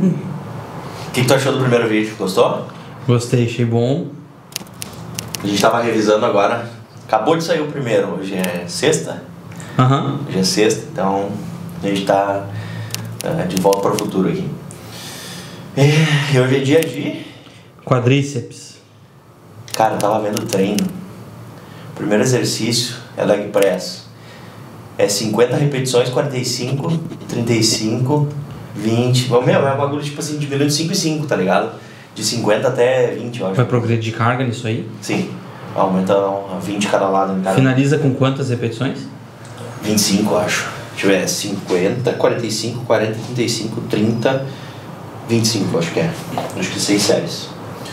O que tu achou do primeiro vídeo? Gostou? Gostei, achei bom. A gente tava revisando agora. Acabou de sair o primeiro, hoje é sexta? Hoje é sexta, então a gente tá de volta para o futuro aqui. E hoje é dia de... Quadríceps. Cara, eu tava vendo o treino. O primeiro exercício é leg press. É 50 repetições, 45, 35, 20. Meu, é um bagulho tipo assim, diminuindo de 5 e 5, tá ligado? De 50 até 20, eu acho. Vai progredir carga nisso aí? Sim. Aumenta a 20 cada lado. Cada... Finaliza com quantas repetições? 25, eu acho. Deixa eu ver, 50, 45, 40, 35, 30, 25, acho que é. Acho que 6 séries.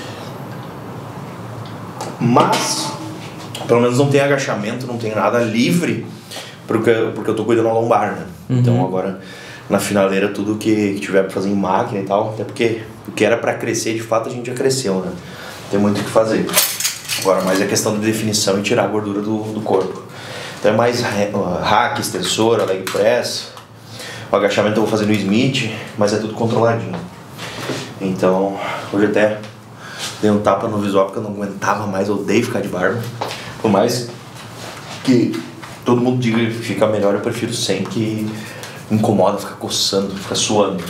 Mas, pelo menos não tem agachamento, não tem nada livre, porque eu tô cuidando da lombar, né? Então agora, na finaleira, tudo que tiver pra fazer em máquina e tal, até porque o que era pra crescer, de fato, a gente já cresceu, né? Tem muito o que fazer. Agora, mais é questão de definição e tirar a gordura do corpo. Então é mais hack, extensora, leg press. O agachamento eu vou fazer no Smith, mas é tudo controladinho. Então, hoje até dei um tapa no visual porque eu não aguentava mais, eu odeio ficar de barba. Por mais que todo mundo diga que fica melhor, eu prefiro sem, que incomoda, fica coçando, fica suando.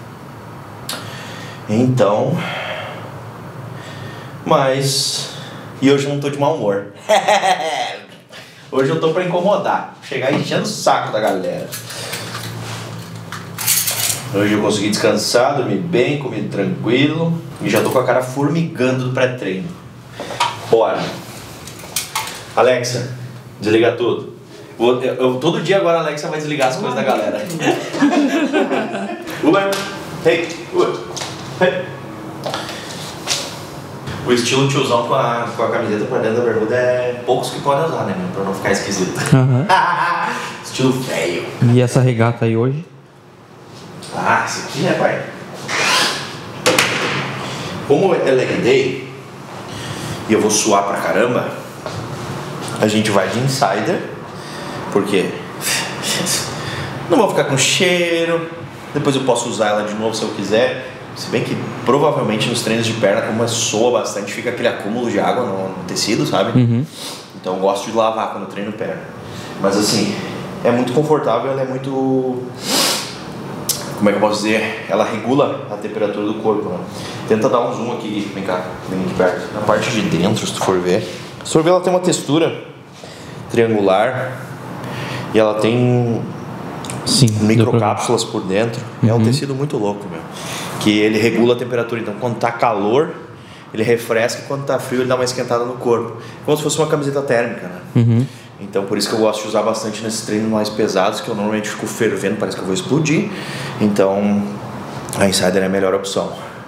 Então, mas... E hoje eu não tô de mau humor. Hoje eu tô pra incomodar, chegar enchendo o saco da galera. Hoje eu consegui descansar, dormir bem, comer tranquilo. E já tô com a cara formigando do pré-treino. Bora. Alexa, desliga tudo. Todo dia agora a Alexa vai desligar as coisas da galera. Uber, hey, Uber, hey. O estilo tiozão com a camiseta pra dentro da bermuda é poucos que podem usar, né, meu? Pra não ficar esquisito. Estilo feio. E essa regata aí hoje? Ah, esse aqui, né, pai? Como é leg day e eu vou suar pra caramba, a gente vai de insider, porque não vou ficar com cheiro, depois eu posso usar ela de novo se eu quiser. Se bem que provavelmente nos treinos de perna, como soa bastante, fica aquele acúmulo de água no tecido, sabe? Então eu gosto de lavar quando eu treino perna. Mas assim, é muito confortável, ela é muito... Como é que eu posso dizer? Ela regula a temperatura do corpo, né? Tenta dar um zoom aqui, vem cá, vem aqui perto. Na parte de dentro, se tu for ver. Se tu for ver, ela tem uma textura triangular e ela tem microcápsulas por dentro. É um tecido muito louco, meu. Que ele regula a temperatura, então quando tá calor, ele refresca, e quando tá frio, ele dá uma esquentada no corpo. Como se fosse uma camiseta térmica, né? Então por isso que eu gosto de usar bastante nesses treinos mais pesados, que eu normalmente fico fervendo, parece que eu vou explodir. Então a Insider é a melhor opção.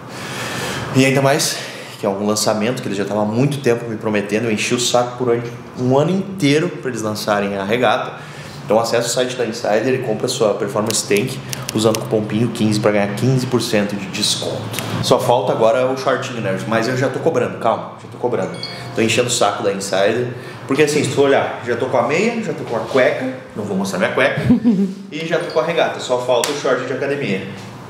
E ainda mais que é um lançamento que eles já estavam há muito tempo me prometendo. Eu enchi o saco por um ano inteiro para eles lançarem a regata. Então acessa o site da Insider e compra a sua Performance Tank usando o cupom PINHO15 para ganhar 15% de desconto. Só falta agora o shortinho, né? Mas eu já tô cobrando, calma, já tô cobrando. Tô enchendo o saco da Insider. Porque assim, se tu olhar, já tô com a meia, já tô com a cueca, não vou mostrar minha cueca, e já tô com a regata, só falta o short de academia.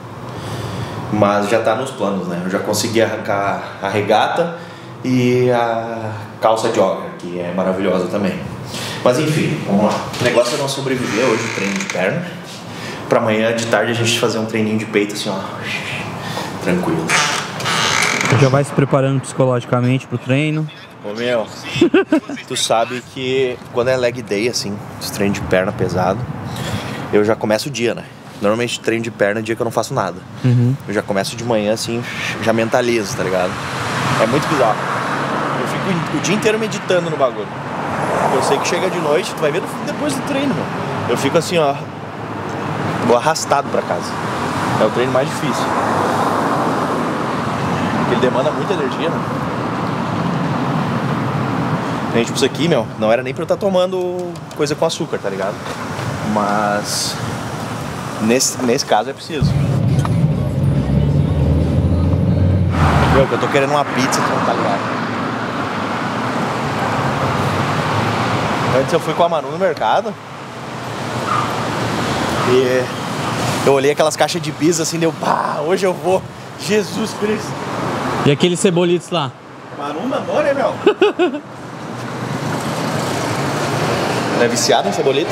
Mas já tá nos planos, né? Eu já consegui arrancar a regata e a calça jogger, que é maravilhosa também. Mas enfim, vamos lá. O negócio é não sobreviver hoje o treino de perna, pra amanhã de tarde a gente fazer um treininho de peito assim, ó, tranquilo. Já vai se preparando psicologicamente pro treino? Ô meu, tu sabe que quando é leg day, assim, esse treino de perna pesado, eu já começo o dia, né? Normalmente treino de perna é dia que eu não faço nada. Eu já começo de manhã, assim, já mentalizo, tá ligado? É muito bizarro. Eu fico o dia inteiro meditando no bagulho. Eu sei que chega de noite, tu vai ver depois do treino, meu. Eu fico assim, ó, vou arrastado pra casa. É o treino mais difícil. Porque ele demanda muita energia, né? Tipo, isso aqui, meu, não era nem pra eu estar tomando coisa com açúcar, tá ligado? Mas nesse caso é preciso. Meu, que eu tô querendo uma pizza, tu não tá ligado? Antes eu fui com a Manu no mercado e Eu olhei aquelas caixas de bis assim, deu, pá, hoje eu vou. Jesus Cristo. E aqueles cebolitos lá? Maruma, bora, meu. É viciado em cebolitos?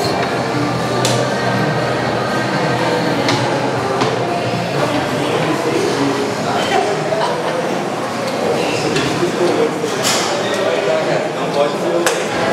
Não pode ser.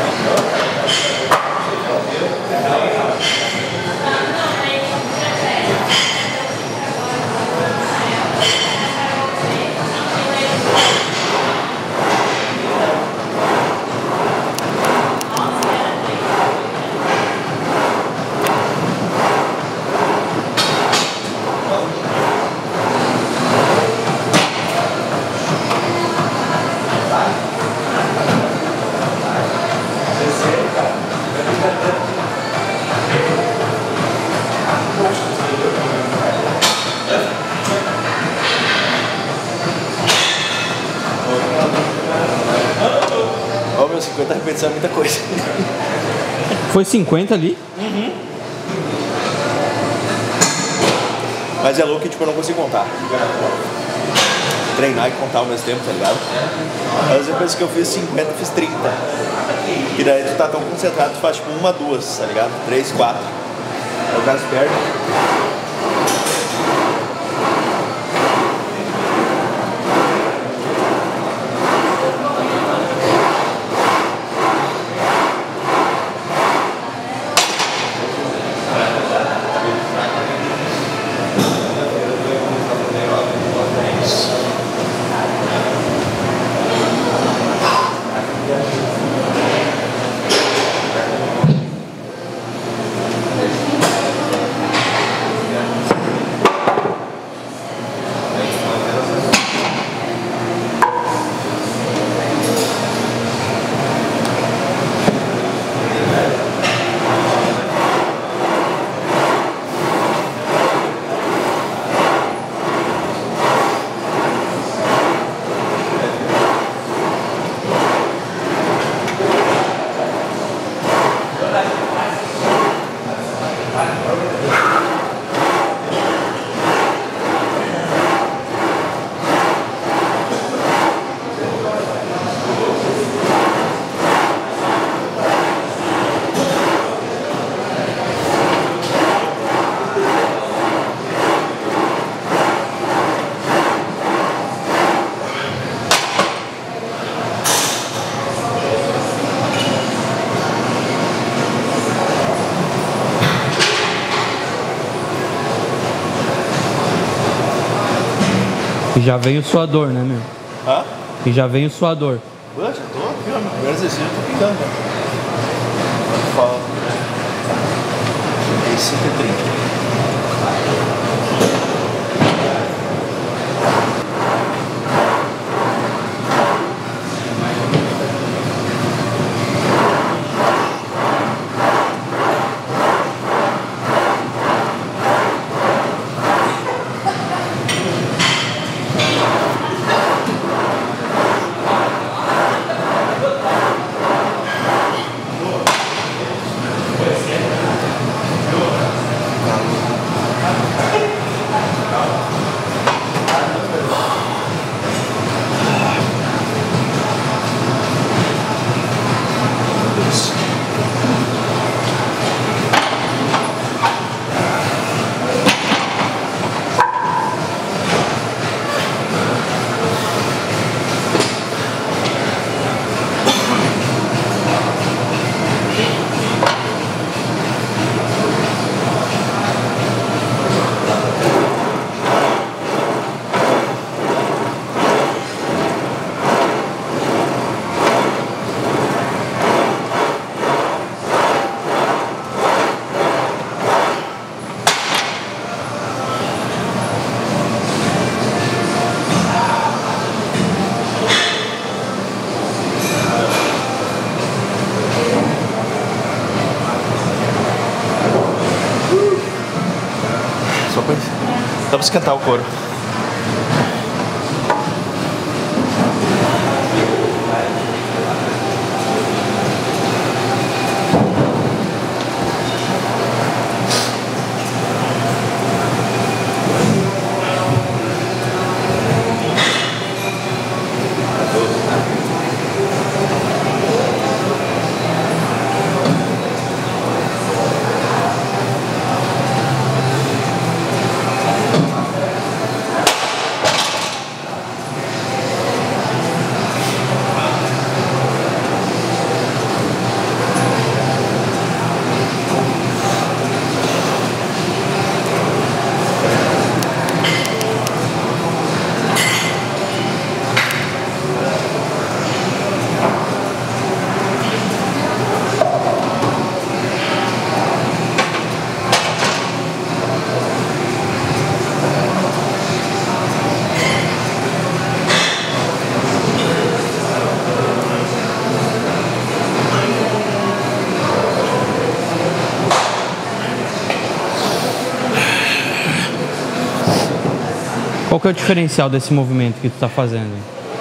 Ó, meu, 50 repetições é muita coisa. Foi 50 ali? Uhum. Mas é louco que tipo, eu não consigo contar. Treinar e contar ao mesmo tempo, tá ligado? Às vezes eu penso que eu fiz 50, eu fiz 30. E daí tu tá tão concentrado, tu faz tipo 1, 2, tá ligado? 3, 4. Aí o cara se perde. E já vem o suador, né, meu? Hã? E já vem o suador. Pô, já tô aqui, ó. Meu primeiro exercício, eu tô picando. Fala. 5h30. Só pra esquentar o couro. que é o diferencial desse movimento que tu tá fazendo?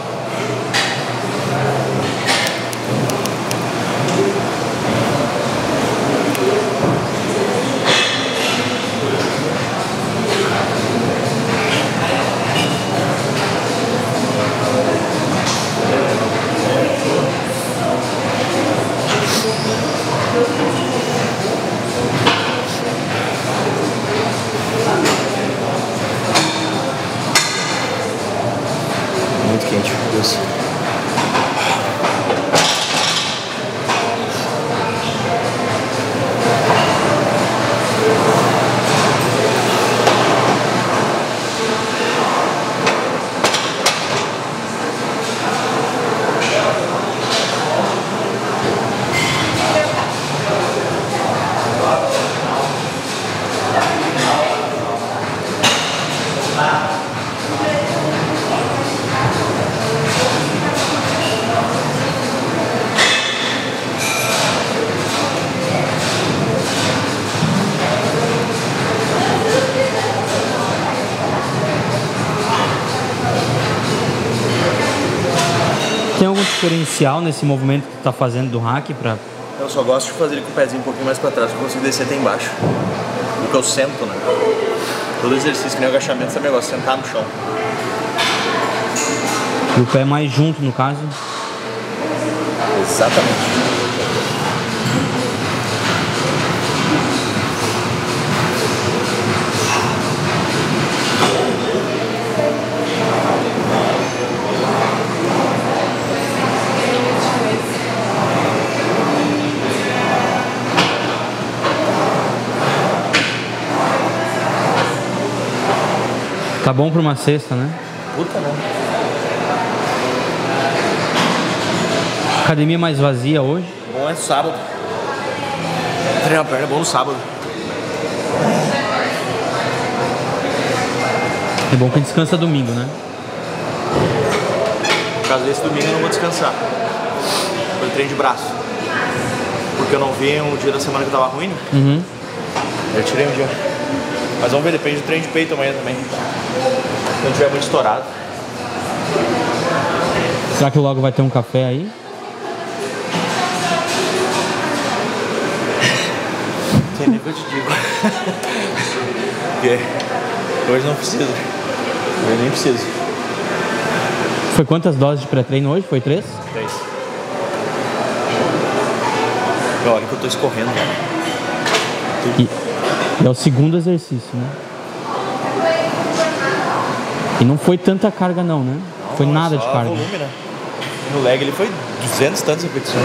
Muito quente, meu Deus. Tem algum diferencial nesse movimento que tu tá fazendo do hack pra... Eu só gosto de fazer ele com o pezinho um pouquinho mais pra trás, pra eu consigo descer até embaixo. Porque eu sento, né? Todo exercício, que nem o agachamento, também eu gosto de sentar no chão. E o pé mais junto, no caso? Exatamente. Tá bom pra uma cesta, né? Puta, né? Academia mais vazia hoje? Bom é sábado. Treinar a perna é bom no sábado. É bom que descansa domingo, né? Por causa desse domingo eu não vou descansar. Foi treino de braço. Porque eu não vi um dia da semana que eu tava ruim, né? Uhum. Eu tirei um dia. Mas vamos ver, depende do treino de peito amanhã também. Se não tiver muito estourado. Será que logo vai ter um café aí? Tem nem que eu te digo. Hoje não preciso. Hoje nem preciso. Foi quantas doses de pré-treino hoje? Foi 3? 3. Olha que eu tô escorrendo, cara. E é o segundo exercício, né? E não foi tanta carga não, né? Não, foi nada de só carga. volume, né? No leg ele foi 200 e tantas repetições.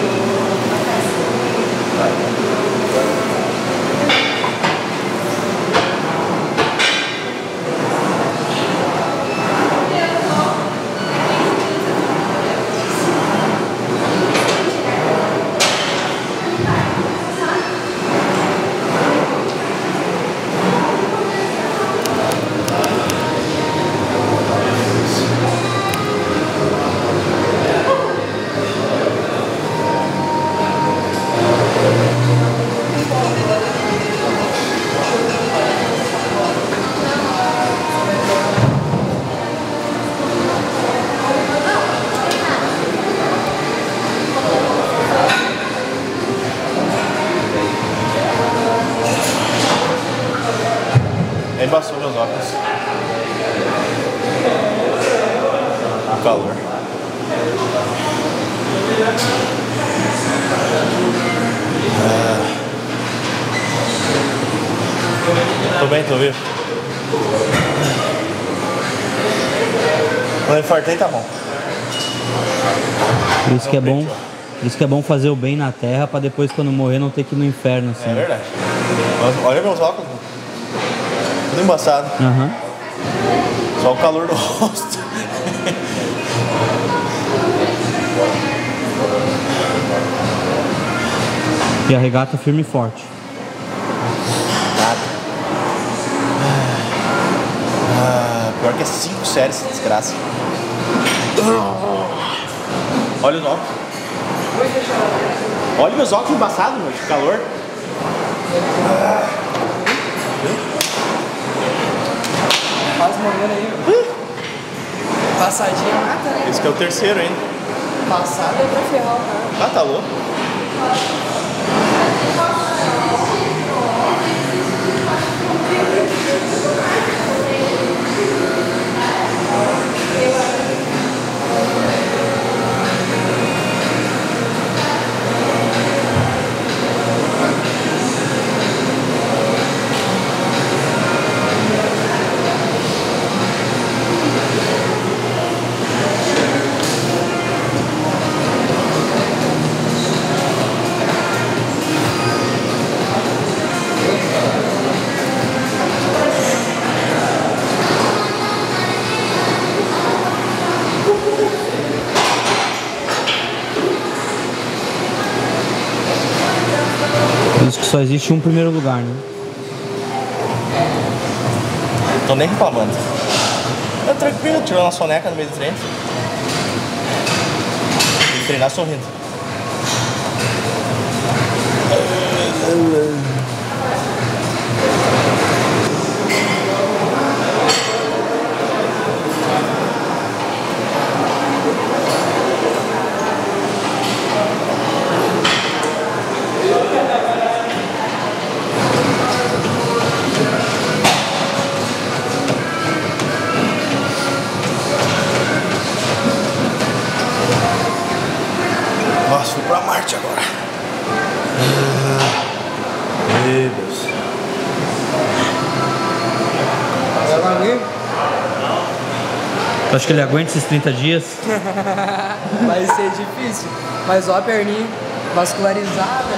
Embaçou meus óculos. O calor. Tô bem, tô vivo. Quando eu infartei, tá bom. Por isso que é bom, por isso que é bom fazer o bem na terra pra depois quando morrer não ter que ir no inferno assim. É verdade. Mas olha meus óculos. Tudo embaçado. Aham. Só o calor do rosto. E a regata firme e forte. Nada. Pior que é 5 séries essa desgraça. Olha os óculos. Olha meus óculos embaçados, meu, de calor. Quase morrendo aí. Passadinha mata, né? Esse que é o terceiro ainda. Passada é pra ferrar o cara. Ah, tá louco? Por isso que só existe um primeiro lugar, né? Tô nem reclamando. É tranquilo, tirando uma soneca no meio do treino. Tem que treinar sorrindo. Nossa, fui pra Marte agora. Meu Deus. Tu acha que ele aguenta esses 30 dias? Vai ser difícil. Mas ó a perninha vascularizada.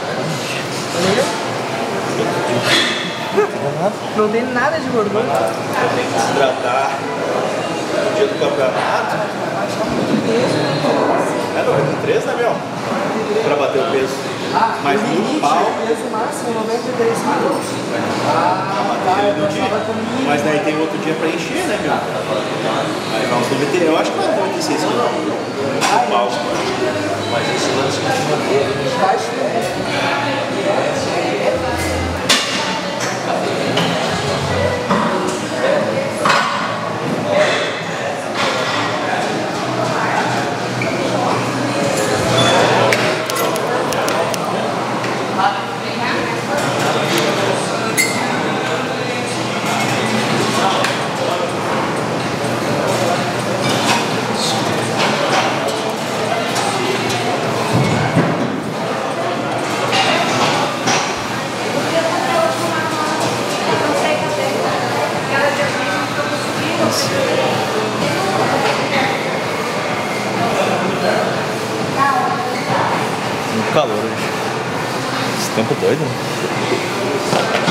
Não tem nada de gordura. Eu tenho que se hidratar no dia do campeonato. É 93, né, meu? Pra bater o peso. Mas no pau. Peso máximo 93 quilos. No dia. Mas daí tem outro dia pra encher, né, meu? Aí vai uns 90, eu acho que vai 96 quilos. No pau. Mas esse lance continua dele. Muito calor hoje. Esse tempo doido, né?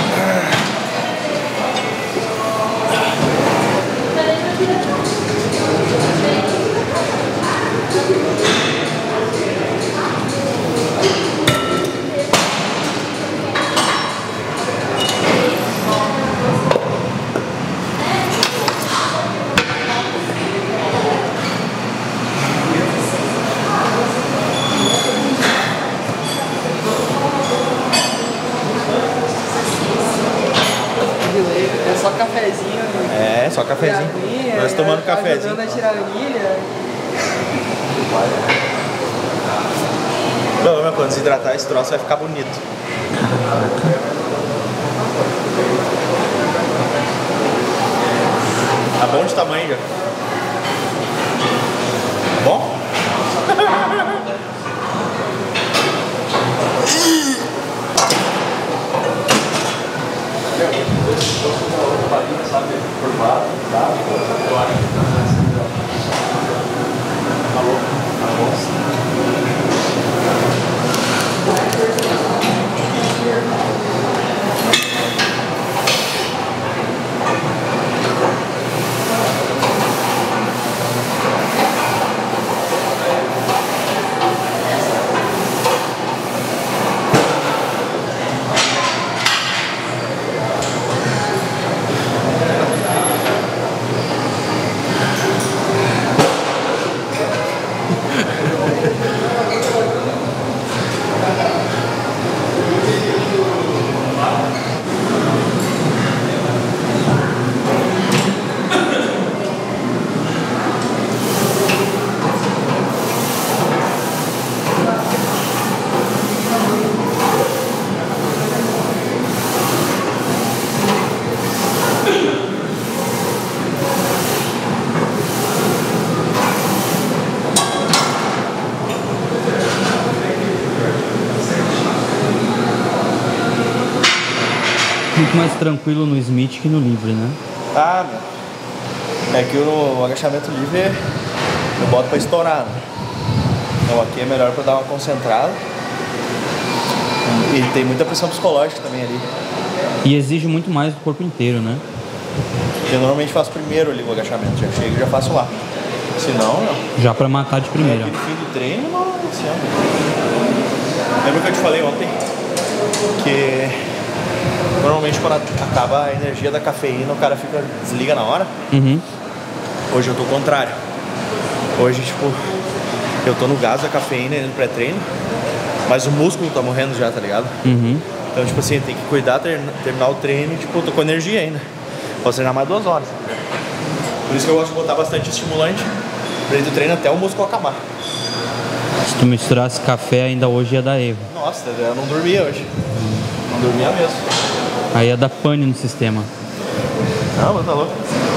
É só cafezinho. É, só cafezinho. Nós tomando cafezinho. Ajudando a tirar a anilha. Não, meu, quando desidratar esse troço vai ficar bonito. Tá bom de tamanho já. Bom? muito mais tranquilo no Smith que no livre, né? Ah, meu. É que o agachamento livre eu boto pra estourar, né? Então aqui é melhor pra dar uma concentrada. E tem muita pressão psicológica também ali. E exige muito mais do corpo inteiro, né? Eu normalmente faço primeiro ali o agachamento, já chego e já faço lá. Senão, não. Já pra matar de primeira. Aquele fim do treino, não. Lembra que eu te falei ontem? Que normalmente quando acaba a energia da cafeína, o cara desliga na hora. Uhum. Hoje eu tô ao contrário. Hoje, tipo, eu tô no gás da cafeína no pré-treino, mas o músculo tá morrendo já, tá ligado? Uhum. Então, tipo assim, tem que cuidar, terminar o treino e, tipo, eu tô com energia ainda. Posso treinar mais 2 horas. Por isso que eu gosto de botar bastante estimulante durante o treino até o músculo acabar. Se tu misturasse café ainda hoje ia dar erro. Nossa, eu não dormia hoje. Não dormia mesmo. Aí ia dar pane no sistema. Não, mas tá louco.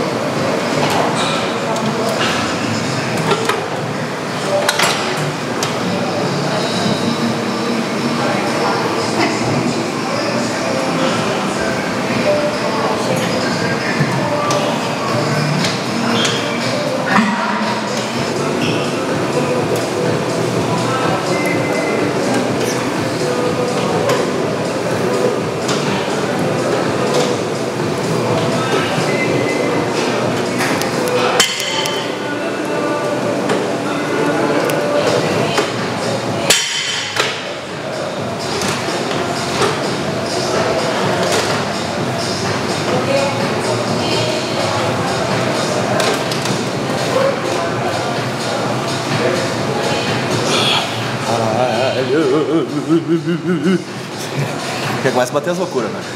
Já começa a bater as loucuras, né?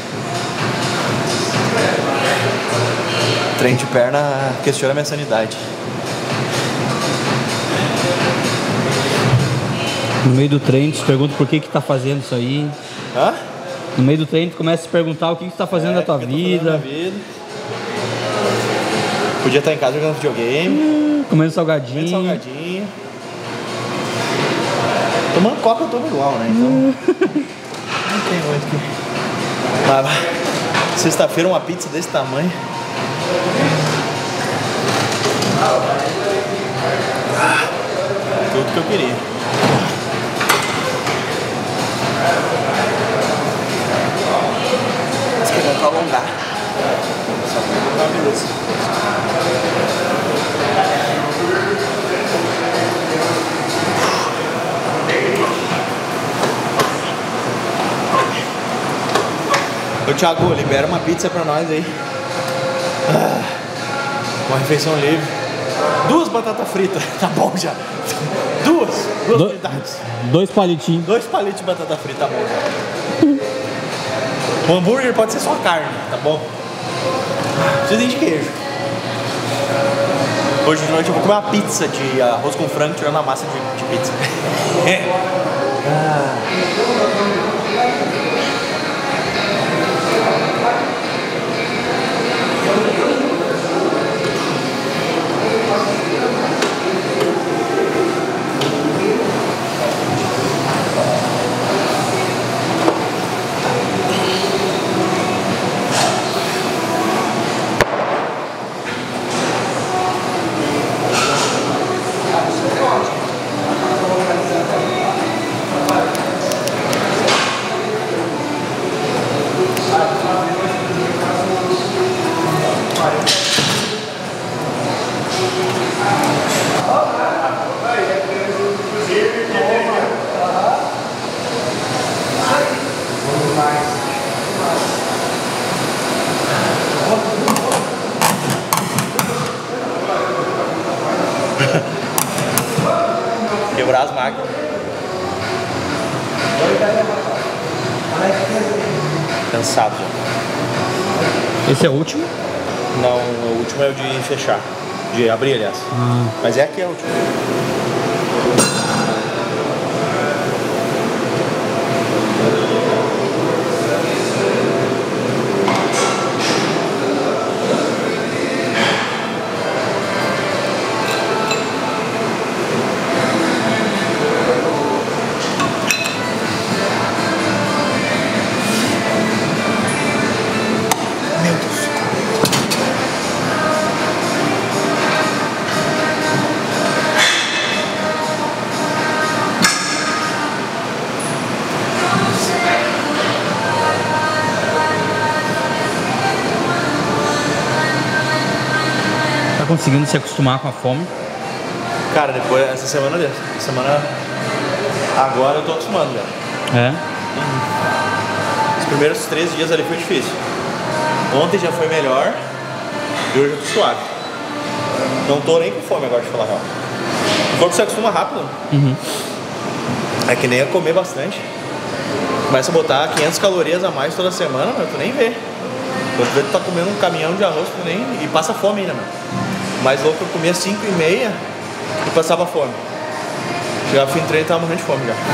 Treino de perna questiona a minha sanidade. No meio do treino, tu se pergunta por que tá fazendo isso aí. Hã? No meio do treino, tu começa a se perguntar o que tu tá fazendo da tua vida. Podia estar em casa jogando videogame. Comendo salgadinho. Tomando coca eu tomo igual, né? Então. Não tem muito que. Mas sexta-feira uma pizza desse tamanho. Tudo que eu queria. Mas que bom pra alongar. Só pra beleza. Ô Thiago, libera uma pizza pra nós aí. Uma refeição livre. 2 batatas fritas, tá bom já. Duas unidades. 2 palitinhos. 2 palitos de batata frita, tá bom já. O hambúrguer pode ser só carne, tá bom? Precisa de queijo. Hoje de noite eu vou comer uma pizza de arroz com frango tirando a massa de pizza. Quebrar as máquinas. Cansado já. Esse é o último? Não, o último é o de fechar. De abrir, aliás. Mas é aqui é o último. conseguindo se acostumar com a fome? Cara, depois, essa semana, agora eu tô acostumando já. É? Os primeiros 3 dias ali foi difícil. Ontem já foi melhor e hoje eu tô suave. Não tô nem com fome agora, de falar a real. O corpo se acostuma rápido. É que nem a comer bastante. Começa a botar 500 calorias a mais toda semana, mas tu nem vê. Quando tu vê, tu tá comendo um caminhão de arroz, tu nem... e passa fome ainda, mano. Mais louco, eu comia 5h30 e passava fome. Chegava fim de treino e tava morrendo de fome já.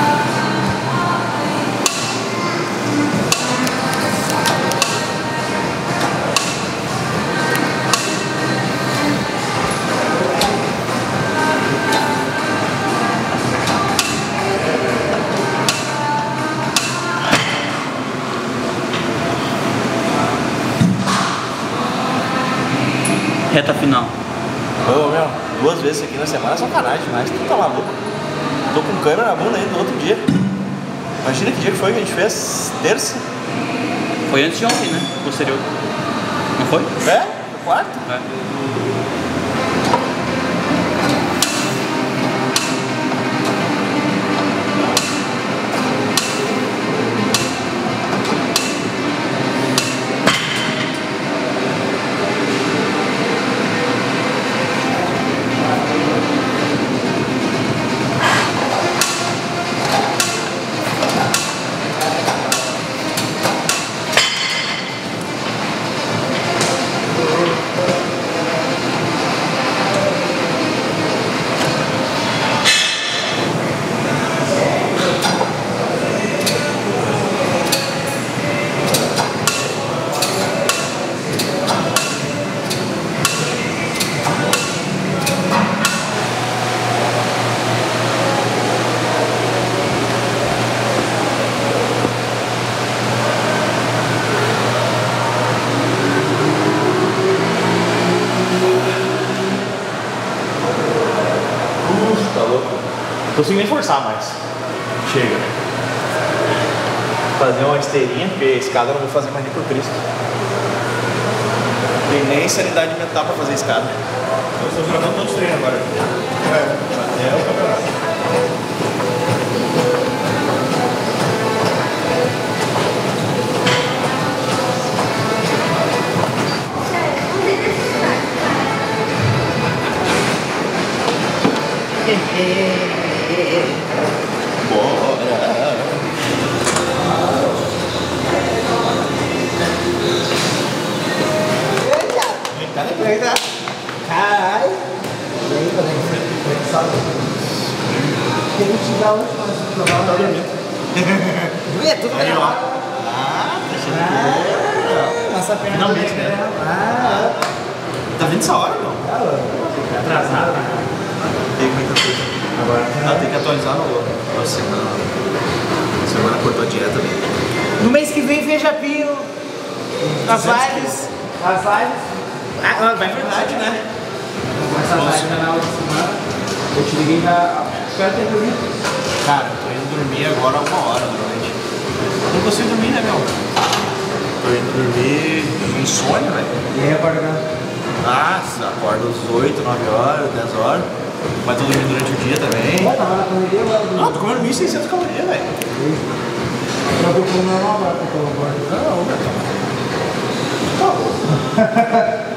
Reta final. Ô, meu, 2 vezes aqui na semana é sacanagem demais. Tu tá maluco? Tô com câmera na bunda ainda no outro dia. Imagina que dia que foi que a gente fez? Terça? Foi antes de ontem, né? Posterior. Não foi? É? Quarta? É. Tá louco? Não consigo nem forçar mais. Chega. Fazer uma esteirinha, porque a escada eu não vou fazer mais nem por Cristo. Tem nem sanidade mental pra fazer escada. Eu estou gravando todos os treinos agora. Até o campeonato. Eita! Caralho! Tem que te dar onde nós vamos Tá dormindo. É tudo Aí, ó. Nossa perna Finalmente, né? Tá vendo essa hora, não? Atrasado. Tem muita coisa. Agora tem que atualizar na semana. Semana cortou a dieta ali. No mês que vem, veja Pio. As lives. As lives. Ah, vai verdade, né? Começar a live na outra semana. Eu te liguei já. Espero ter dormido. Cara, eu tô indo dormir agora 1h normalmente. Não consigo dormir, né, meu? Tô indo dormir de insônia, velho. E aí, acorda? Nossa, acordo às 8, 9 horas, 10 horas. Mas tô dormindo durante o dia também. Ué, tava na correria agora. Não, tô comendo 1.600 calorias, velho. Eu vou comer normal agora, porque eu vou. Não, meu. Tá bom.